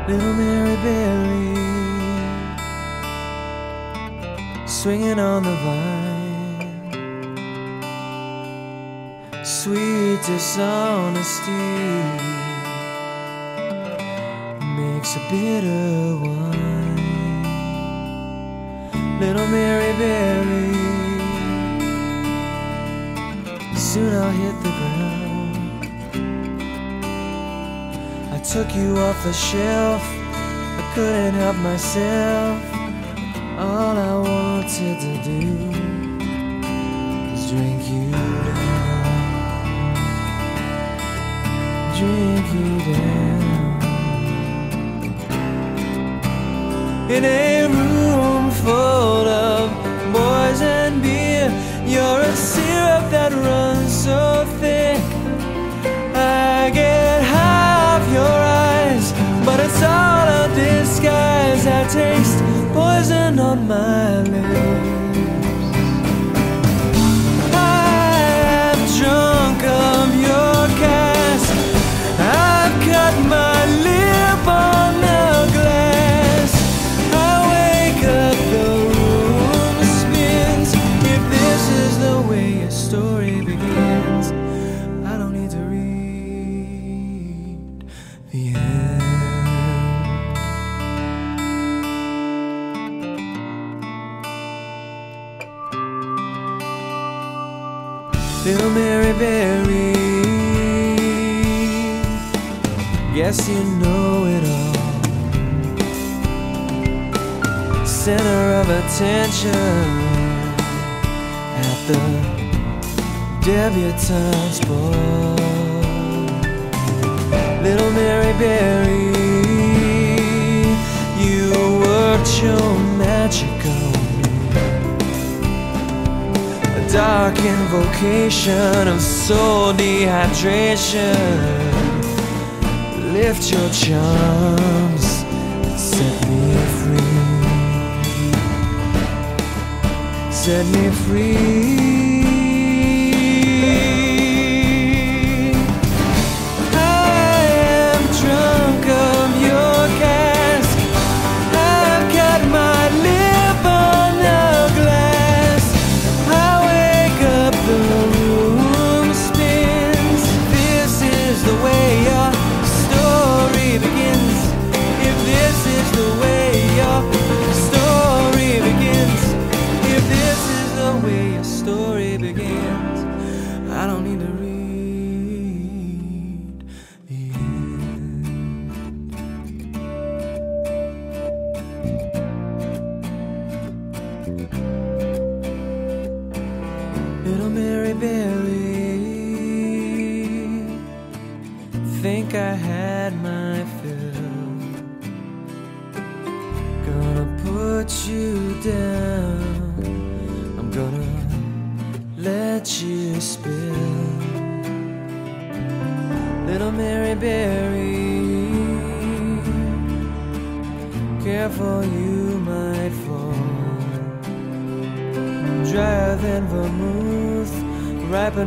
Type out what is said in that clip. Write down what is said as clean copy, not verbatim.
Little Mary Berry, swinging on the vine. Sweet dishonesty makes a bitter wine. Little Mary Berry, soon I'll hit the ground. I took you off the shelf, I couldn't help myself. All I wanted to do was drink you down, drink you down. In a room full of boys and beer, you're a syrup that runs so thick. I get high off your eyes, but it's all a disguise. I taste poison on my lips. I'm drunk of your cask. I've cut my lip on the glass. I wake up, the room spins. If this is the way your story begins, I don't need to read the end. Little Mary Berry, guess you know it all. Center of attention at the debutante's ball. Little Mary Berry, you worked your magic on dark invocation of soul dehydration. Lift your charms and set me free. Set me free. I am drunk of your cask. I've got my lip on the glass. The room spins. This is the way your story begins. If this is the way your story begins, if this is the way your story begins, I don't need to read the end. Little Mary Berry, think I had my fill. Gonna put you down, I'm gonna let you spill. Little Mary Berry, careful you might fall. Drier than vermouth, ripen